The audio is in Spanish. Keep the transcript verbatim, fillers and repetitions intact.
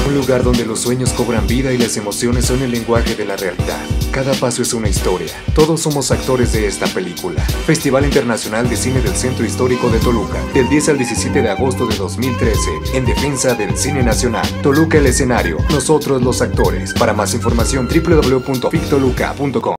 Un lugar donde los sueños cobran vida y las emociones son el lenguaje de la realidad. Cada paso es una historia. Todos somos actores de esta película. Festival Internacional de Cine del Centro Histórico de Toluca, del diez al diecisiete de agosto de dos mil trece, en defensa del cine nacional. Toluca el escenario, nosotros los actores. Para más información, doble u doble u doble u punto fictoluca punto com.